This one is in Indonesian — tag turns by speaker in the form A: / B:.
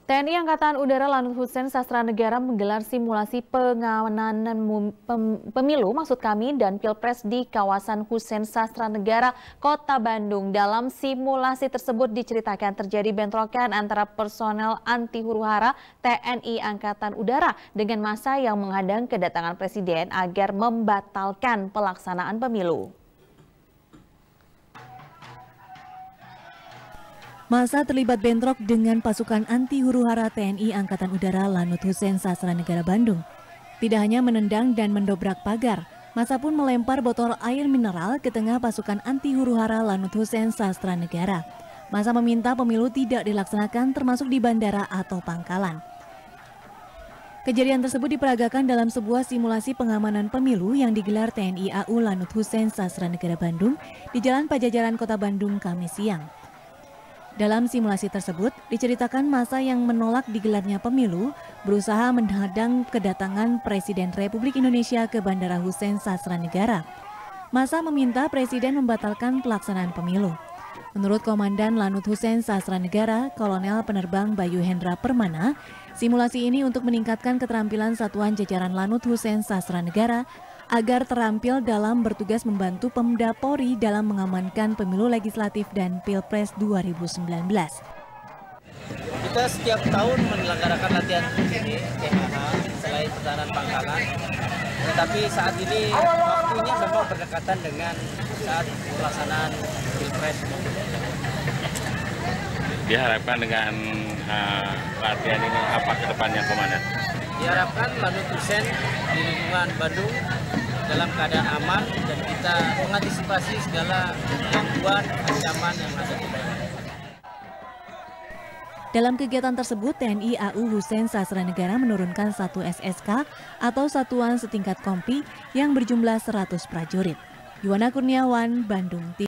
A: TNI Angkatan Udara Lanut Hussein Sastra Negara menggelar simulasi pengamanan pemilu dan Pilpres di kawasan Hussein Sastra Negara, Kota Bandung. Dalam simulasi tersebut diceritakan terjadi bentrokan antara personel anti huru-hara TNI Angkatan Udara dengan massa yang menghadang kedatangan Presiden agar membatalkan pelaksanaan pemilu.
B: Massa terlibat bentrok dengan pasukan anti huru-hara TNI Angkatan Udara Lanut Hussein Sastra Negara Bandung. Tidak hanya menendang dan mendobrak pagar, massa pun melempar botol air mineral ke tengah pasukan anti huru-hara Lanut Hussein Sastra Negara. Massa meminta pemilu tidak dilaksanakan termasuk di bandara atau pangkalan. Kejadian tersebut diperagakan dalam sebuah simulasi pengamanan pemilu yang digelar TNI AU Lanut Hussein Sastra Negara Bandung di Jalan Pajajaran Kota Bandung Kamis siang. Dalam simulasi tersebut, diceritakan massa yang menolak digelarnya pemilu berusaha menghadang kedatangan Presiden Republik Indonesia ke Bandara Hussein Sastra Negara. Massa meminta Presiden membatalkan pelaksanaan pemilu. Menurut Komandan Lanut Hussein Sastra Negara, Kolonel Penerbang Bayu Hendra Permana, simulasi ini untuk meningkatkan keterampilan satuan jajaran Lanut Hussein Sastra Negara agar terampil dalam bertugas membantu Pemda Polri dalam mengamankan pemilu legislatif dan Pilpres 2019.
C: Kita setiap tahun menyelenggarakan latihan ini, THH, selain pertahanan pangkalan. Tetapi saat ini waktunya memang berdekatan dengan saat pelaksanaan Pilpres.
D: Diharapkan dengan latihan ini apa ke depannya, Komandan?
C: Diharapkan Lanut Hussein di lingkungan Bandung dalam keadaan aman dan kita mengantisipasi segala gangguan ancaman yang ada di daerah.
B: Dalam kegiatan tersebut, TNI AU Hussein Sastra Negara menurunkan 1 SSK atau satuan setingkat kompi yang berjumlah 100 prajurit. Yuwana Kurniawan, Bandung.